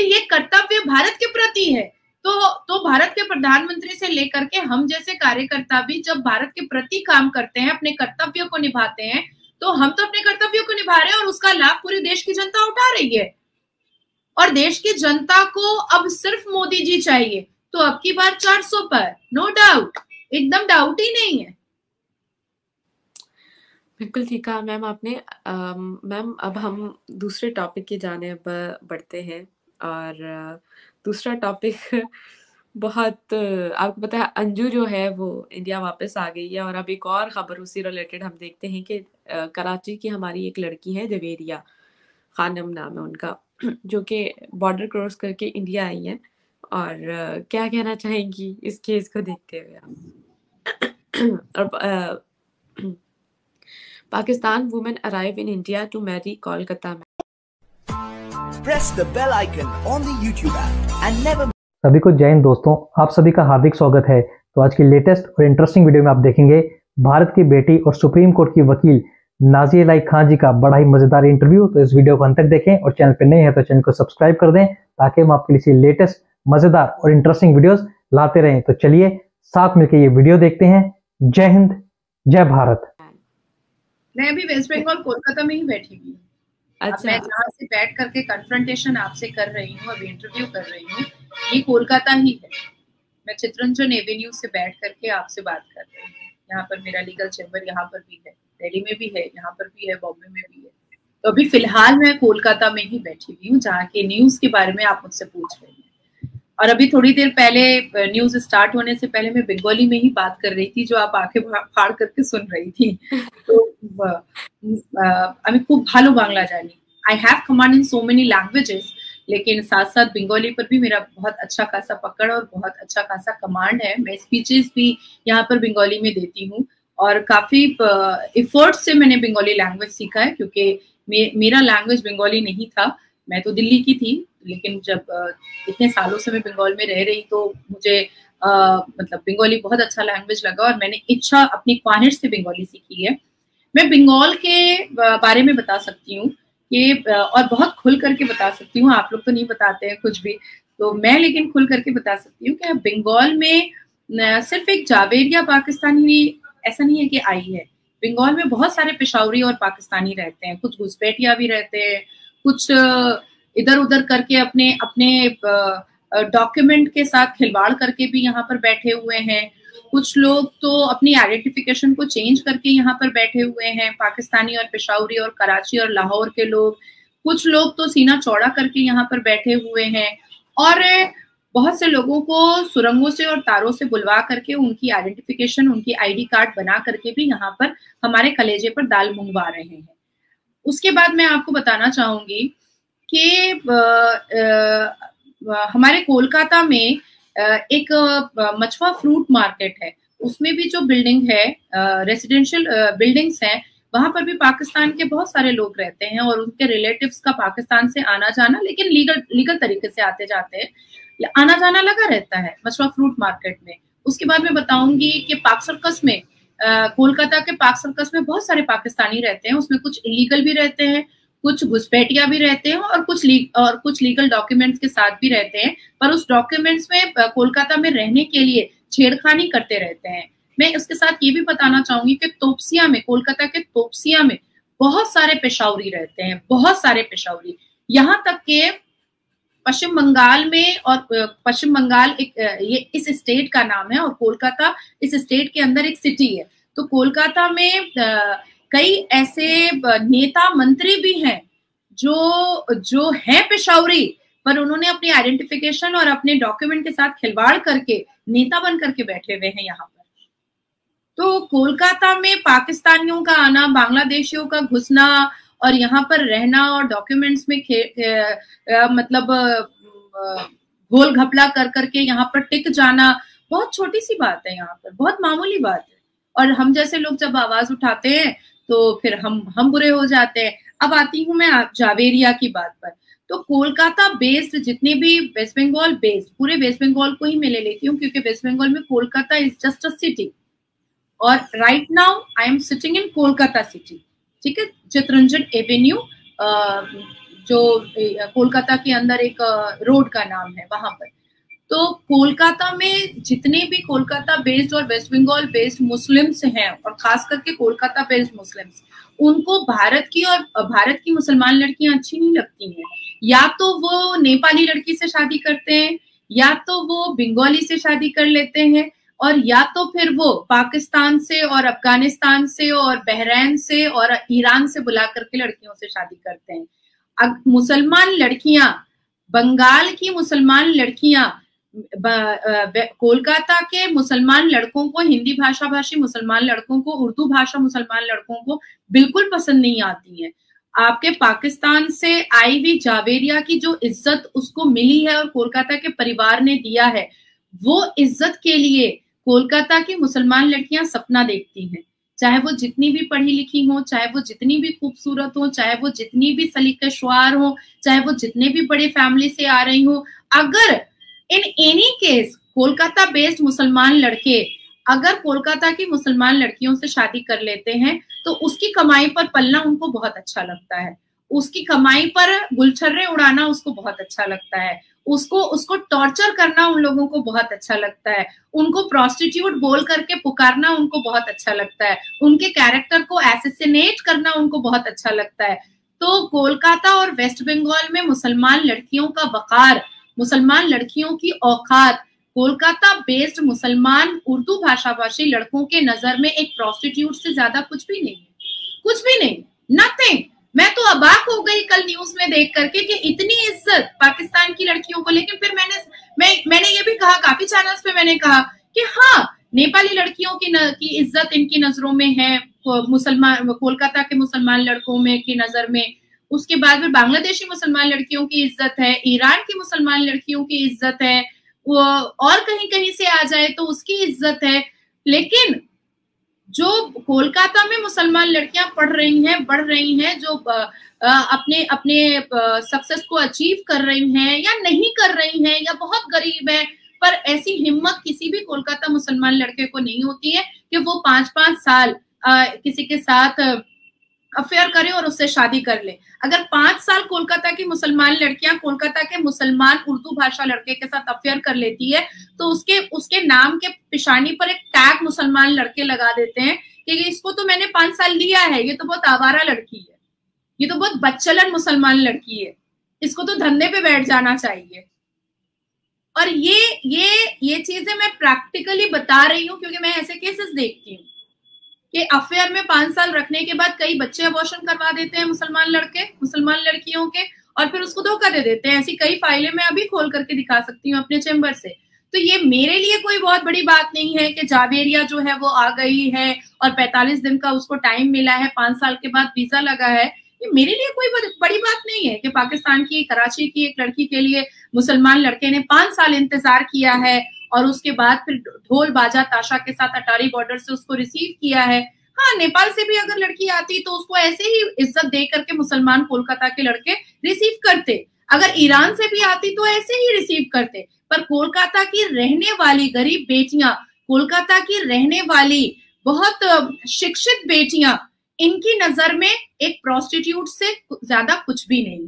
ये कर्तव्य भारत के प्रति है। तो भारत के प्रधानमंत्री से लेकर के हम जैसे कार्यकर्ता भी जब भारत के प्रति काम करते हैं, अपने कर्तव्यों को निभाते हैं, तो हम तो अपने कर्तव्यों को निभा रहे हैं और उसका लाभ पूरे देश की जनता उठा रही है। और देश की जनता को अब सिर्फ मोदी जी चाहिए, तो अब की बार 400 पर, नो डाउट, एकदम डाउट ही नहीं है। बिल्कुल ठीक कहा मैम आपने। मैम अब हम दूसरे टॉपिक की जानिब बढ़ते हैं और दूसरा टॉपिक बहुत आपको पता है, अंजू जो है वो इंडिया वापस आ गई है और अब एक और खबर उसी रिलेटेड हम देखते हैं कि कराची की हमारी एक लड़की है, जवेरिया खानम नाम है उनका, जो कि बॉर्डर क्रॉस करके इंडिया आई है। और क्या कहना चाहेंगी इस केस को देखते हुए आप? और Pakistan women arrive in India to marry Kolkata man. Press the bell icon on the YouTube app and never. सभी को जय हिंद दोस्तों, आप सभी का हार्दिक स्वागत है। तो आज की लेटेस्ट और इंटरेस्टिंग वीडियो में आप देखेंगे भारत की बेटी और सुप्रीम कोर्ट की वकील नाज़िया इलाही खान जी का बड़ा ही मजेदार इंटरव्यू। तो इस वीडियो को अंत तक देखें और चैनल पर नए हैं तो चैनल को सब्सक्राइब कर दें ताकि हम आपके लिए लेटेस्ट मजेदार और इंटरेस्टिंग वीडियोस लाते रहें। तो चलिए साथ मिलकर ये वीडियो देखते हैं। जय हिंद, जय भारत। मैं अभी वेस्ट बंगाल कोलकाता में ही बैठी हुई हूँ। अच्छा। मैं जहाँ से बैठ करके कन्फ्रंटेशन आपसे कर रही हूँ, अभी इंटरव्यू कर रही हूँ, ये कोलकाता ही है। मैं चित्रंजन एवेन्यू से बैठ करके आपसे बात कर रही हूँ। यहाँ पर मेरा लीगल चैम्बर यहाँ पर भी है, दिल्ली में भी है, यहाँ पर भी है, बॉम्बे में भी है। तो अभी फिलहाल मैं कोलकाता में ही बैठी हुई हूँ, जहाँ के न्यूज के बारे में आप मुझसे पूछ रही हैं। और अभी थोड़ी देर पहले न्यूज स्टार्ट होने से पहले मैं बंगाली में ही बात कर रही थी, जो आप आंखें फाड़ करके सुन रही थी। तो আমি খুব ভালো বাংলা জানি। I have command in so many languages, लेकिन साथ साथ बंगाली पर भी मेरा बहुत अच्छा खासा पकड़ और बहुत अच्छा खासा कमांड है। मैं स्पीचेस भी यहाँ पर बंगाली में देती हूँ और काफी एफर्ट से मैंने बंगाली लैंग्वेज सीखा है, क्योंकि मेरा लैंग्वेज बंगाली नहीं था। मैं तो दिल्ली की थी, लेकिन जब इतने सालों से मैं बंगाल में रह रही तो मुझे मतलब बंगाली बहुत अच्छा लैंग्वेज लगा और मैंने इच्छा अपनी ख्वाहिश से बंगाली सीखी है। मैं बंगाल के बारे में बता सकती हूँ कि और बहुत खुल करके बता सकती हूँ। आप लोग तो नहीं बताते हैं कुछ भी, तो मैं लेकिन खुल करके बता सकती हूँ कि बंगाल में सिर्फ एक जावेरिया पाकिस्तानी ऐसा नहीं है कि आई है। बंगाल में बहुत सारे पेशावरी और पाकिस्तानी रहते हैं, कुछ घुसपैठिया भी रहते हैं, कुछ इधर उधर करके अपने अपने डॉक्यूमेंट के साथ खिलवाड़ करके भी यहाँ पर बैठे हुए हैं। कुछ लोग तो अपनी आइडेंटिफिकेशन को चेंज करके यहाँ पर बैठे हुए हैं, पाकिस्तानी और पेशावरी और कराची और लाहौर के लोग। कुछ लोग तो सीना चौड़ा करके यहाँ पर बैठे हुए हैं और बहुत से लोगों को सुरंगों से और तारों से बुलवा करके उनकी आइडेंटिफिकेशन, उनकी आईडी कार्ड बना करके भी यहाँ पर हमारे कलेजे पर दाल मंगवा रहे हैं। उसके बाद मैं आपको बताना चाहूंगी कि हमारे कोलकाता में एक मछुआ फ्रूट मार्केट है, उसमें भी जो बिल्डिंग है, रेसिडेंशियल बिल्डिंग्स हैं, वहां पर भी पाकिस्तान के बहुत सारे लोग रहते हैं और उनके रिलेटिव्स का पाकिस्तान से आना जाना, लेकिन लीगल तरीके से आते जाते हैं, आना जाना लगा रहता है मछुआ फ्रूट मार्केट में। उसके बाद मैं बताऊंगी कि पाक सर्कस में, कोलकाता के पाक सर्कस में बहुत सारे पाकिस्तानी रहते हैं। उसमें कुछ इलीगल भी रहते हैं, कुछ घुसपैठिया भी रहते हैं और कुछ लीगल डॉक्यूमेंट्स के साथ भी रहते हैं, पर उस डॉक्यूमेंट्स में कोलकाता में रहने के लिए छेड़खानी करते रहते हैं। मैं इसके साथ ये भी बताना चाहूंगी कि तोपसिया में, कोलकाता के तोपसिया में बहुत सारे पेशावरी रहते हैं, बहुत सारे पेशावरी। यहाँ तक के पश्चिम बंगाल में, और पश्चिम बंगाल एक ये इस स्टेट का नाम है और कोलकाता इस स्टेट के अंदर एक सिटी है। तो कोलकाता में कई ऐसे नेता मंत्री भी हैं जो हैं पेशावरी, पर उन्होंने अपनी आइडेंटिफिकेशन और अपने डॉक्यूमेंट के साथ खिलवाड़ करके नेता बन करके बैठे हुए हैं यहाँ पर। तो कोलकाता में पाकिस्तानियों का आना, बांग्लादेशियों का घुसना और यहाँ पर रहना और डॉक्यूमेंट्स में मतलब घोल घपला कर करके यहाँ पर टिक जाना बहुत छोटी सी बात है, यहाँ पर बहुत मामूली बात है। और हम जैसे लोग जब आवाज उठाते हैं तो फिर हम बुरे हो जाते हैं। अब आती हूँ मैं जावेरिया की बात पर। तो कोलकाता बेस्ड जितने भी, वेस्ट बंगाल बेस्ड, पूरे वेस्ट बंगाल को ही मैं ले लेती हूँ क्योंकि वेस्ट बंगाल में Kolkata is just a city और right now I am sitting in Kolkata city, ठीक है, चित्रंजन एवेन्यू जो कोलकाता के अंदर एक रोड का नाम है वहां पर। तो कोलकाता में जितने भी कोलकाता बेस्ड और वेस्ट बंगाल बेस्ड मुस्लिम्स हैं, और खास करके कोलकाता बेस्ड मुस्लिम्स, उनको भारत की मुसलमान लड़कियां अच्छी नहीं लगती हैं। या तो वो नेपाली लड़की से शादी करते हैं, या तो वो बंगाली से शादी कर लेते हैं, और या तो फिर वो पाकिस्तान से और अफगानिस्तान से और बहरीन से और ईरान से बुला करके लड़कियों से शादी करते हैं। अब मुसलमान लड़कियां, बंगाल की मुसलमान लड़कियां कोलकाता के मुसलमान लड़कों को, हिंदी भाषा भाषी मुसलमान लड़कों को, उर्दू भाषा मुसलमान लड़कों को बिल्कुल पसंद नहीं आती है। आपके पाकिस्तान से आई हुई जावेरिया की जो इज्जत उसको मिली है और कोलकाता के परिवार ने दिया है, वो इज्जत के लिए कोलकाता की मुसलमान लड़कियां सपना देखती हैं। चाहे वो जितनी भी पढ़ी लिखी हो, चाहे वो जितनी भी खूबसूरत हो, चाहे वो जितनी भी सलीकेश्वार हो, चाहे वो जितने भी बड़े फैमिली से आ रही हो, अगर in any case Kolkata based मुसलमान लड़के अगर कोलकाता की मुसलमान लड़कियों से शादी कर लेते हैं तो उसकी कमाई पर पलना उनको बहुत अच्छा लगता है, उसकी कमाई पर गुलछर्रे उड़ाना उसको बहुत अच्छा लगता है, उसको टॉर्चर करना उन लोगों को बहुत अच्छा लगता है, उनको प्रोस्टिट्यूट बोल करके पुकारना उनको बहुत अच्छा लगता है, उनके कैरेक्टर को एसेसिनेट करना उनको बहुत अच्छा लगता है। तो कोलकाता और वेस्ट बंगाल में मुसलमान लड़कियों का वकार, मुसलमान लड़कियों की औकात कोलकाता बेस्ड मुसलमान उर्दू भाषा भाषी लड़कों के नजर में एक प्रोस्टिट्यूट से ज्यादा कुछ भी नहीं है, कुछ भी नहीं, नथिंग। मैं तो अबाक हो गई कल न्यूज में देख करके कि इतनी इज्जत पाकिस्तान की लड़कियों को। लेकिन फिर मैंने ये भी कहा, काफी चैनल्स पे मैंने कहा कि हाँ, नेपाली लड़कियों की इज्जत इनकी नजरों में है, मुसलमान कोलकाता के मुसलमान लड़कों में की नजर में, उसके बाद में बांग्लादेशी मुसलमान लड़कियों की इज्जत है, ईरान की मुसलमान लड़कियों की इज्जत है, और कहीं कहीं से आ जाए तो उसकी इज्जत है। लेकिन जो कोलकाता में मुसलमान लड़कियां पढ़ रही हैं, बढ़ रही हैं, जो अपने सक्सेस को अचीव कर रही हैं या नहीं कर रही हैं या बहुत गरीब है, पर ऐसी हिम्मत किसी भी कोलकाता मुसलमान लड़के को नहीं होती है कि वो 5-5 साल किसी के साथ अफेयर करे और उससे शादी कर ले। अगर 5 साल कोलकाता की मुसलमान लड़कियां कोलकाता के मुसलमान उर्दू भाषा लड़के के साथ अफेयर कर लेती है तो उसके नाम के पिशानी पर एक टैग मुसलमान लड़के लगा देते हैं कि इसको तो मैंने 5 साल लिया है, ये तो बहुत आवारा लड़की है, ये तो बहुत बच्चलन मुसलमान लड़की है, इसको तो धंधे पे बैठ जाना चाहिए। और ये चीजें मैं प्रैक्टिकली बता रही हूँ क्योंकि मैं ऐसे केसेस देखती हूँ कि अफेयर में 5 साल रखने के बाद कई बच्चे अबॉर्शन करवा देते हैं मुसलमान लड़के मुसलमान लड़कियों के, और फिर उसको धोखा दे देते हैं। ऐसी कई फाइलें मैं अभी खोल करके दिखा सकती हूँ अपने चैम्बर से। तो ये मेरे लिए कोई बहुत बड़ी बात नहीं है कि जावेरिया जो है वो आ गई है और 45 दिन का उसको टाइम मिला है, 5 साल के बाद वीजा लगा है। ये मेरे लिए कोई बड़ी बात नहीं है कि पाकिस्तान की कराची की एक लड़की के लिए मुसलमान लड़के ने 5 साल इंतजार किया है और उसके बाद फिर ढोल बाजा ताशा के साथ अटारी बॉर्डर से उसको रिसीव किया है। हाँ, नेपाल से भी अगर लड़की आती तो उसको ऐसे ही इज्जत दे करके मुसलमान कोलकाता के लड़के रिसीव करते, अगर ईरान से भी आती तो ऐसे ही रिसीव करते। पर कोलकाता की रहने वाली गरीब बेटियां, कोलकाता की रहने वाली बहुत शिक्षित बेटियां, इनकी नजर में एक प्रोस्टिट्यूट से ज्यादा कुछ भी नहीं है।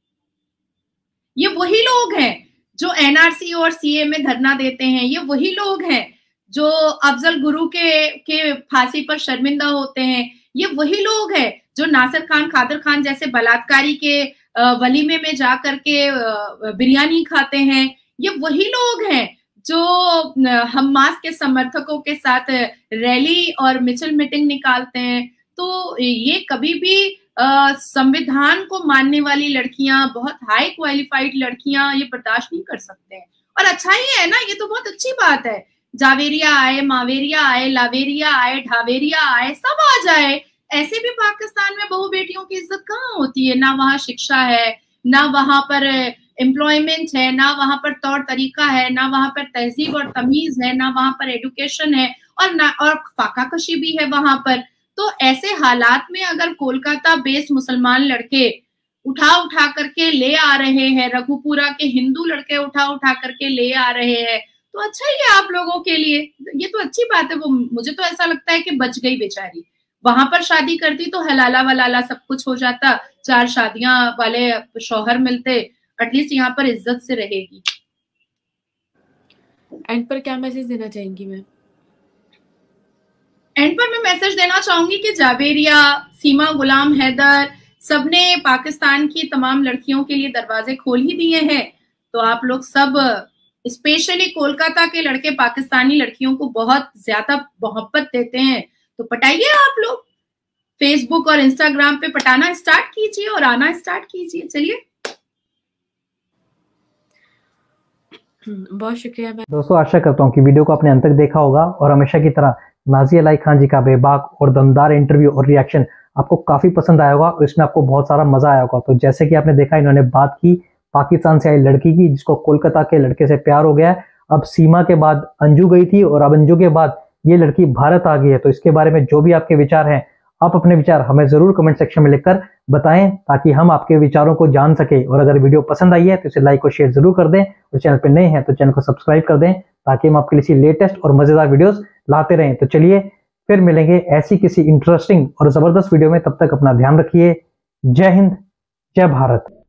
ये वही लोग हैं जो एनआरसी और सीए में धरना देते हैं, ये वही लोग हैं जो अफजल गुरु के फांसी पर शर्मिंदा होते हैं, ये वही लोग हैं जो नासिर खान कादर खान जैसे बलात्कारी के वलीमे में जा करके बिरयानी खाते हैं, ये वही लोग हैं जो हमास के समर्थकों के साथ रैली और मिचिल मीटिंग निकालते हैं। तो ये कभी भी संविधान को मानने वाली लड़कियां, बहुत हाई क्वालिफाइड लड़कियां ये बर्दाश्त नहीं कर सकते हैं। और अच्छा ही है ना, ये तो बहुत अच्छी बात है। जावेरिया आए, मावेरिया आए, लावेरिया आए, ढावेरिया आए, सब आ जाए। ऐसे भी पाकिस्तान में बहू बेटियों की इज्जत कहाँ होती है? ना वहाँ शिक्षा है, ना वहां पर एम्प्लॉयमेंट है, ना वहां पर तौर तरीका है, ना वहां पर तहजीब और तमीज है, ना वहां पर एडुकेशन है, और फाकाकशी भी है वहां पर। तो ऐसे हालात में अगर कोलकाता बेस्ड मुसलमान लड़के उठा करके ले आ रहे हैं, रघुपुरा के हिंदू लड़के उठा करके ले आ रहे हैं, तो अच्छा ही है आप लोगों के लिए, ये तो अच्छी बात है। वो मुझे तो ऐसा लगता है कि बच गई बेचारी, वहां पर शादी करती तो हलाला वलाला सब कुछ हो जाता, 4 शादियां वाले शौहर मिलते, एटलीस्ट यहाँ पर इज्जत से रहेगी। एंड पर क्या मैसेज देना चाहेंगी मैम? एंड पर मैं मैसेज देना चाहूंगी कि जावेरिया, सीमा गुलाम हैदर सबने पाकिस्तान की तमाम लड़कियों के लिए दरवाजे खोल ही दिए हैं। तो आप लोग सब, स्पेशली कोलकाता के लड़के पाकिस्तानी लड़कियों को बहुत ज्यादा मोहब्बत देते हैं, तो पटाइए आप लोग, फेसबुक और इंस्टाग्राम पे पटाना स्टार्ट कीजिए और आना स्टार्ट कीजिए। चलिए, बहुत शुक्रिया मैम। दोस्तों आशा करता हूँ कि वीडियो को आपने अंत तक देखा होगा और हमेशा की तरह नाज़िया इलाही खान जी का बेबाक और दमदार इंटरव्यू और रिएक्शन आपको काफी पसंद आया होगा और इसमें आपको बहुत सारा मजा आया होगा। तो जैसे कि आपने देखा, इन्होंने बात की पाकिस्तान से आई लड़की की जिसको कोलकाता के लड़के से प्यार हो गया है। अब सीमा के बाद अंजू गई थी और अब अंजू के बाद ये लड़की भारत आ गई है। तो इसके बारे में जो भी आपके विचार हैं, आप अपने विचार हमें जरूर कमेंट सेक्शन में लिखकर बताएं ताकि हम आपके विचारों को जान सके। और अगर वीडियो पसंद आई है तो इसे लाइक और शेयर जरूर कर दें और चैनल पर नए हैं तो चैनल को सब्सक्राइब कर दें ताकि हम आपके लिए लेटेस्ट और मजेदार वीडियोस लाते रहें। तो चलिए फिर मिलेंगे ऐसी किसी इंटरेस्टिंग और जबरदस्त वीडियो में, तब तक अपना ध्यान रखिए। जय हिंद, जय भारत।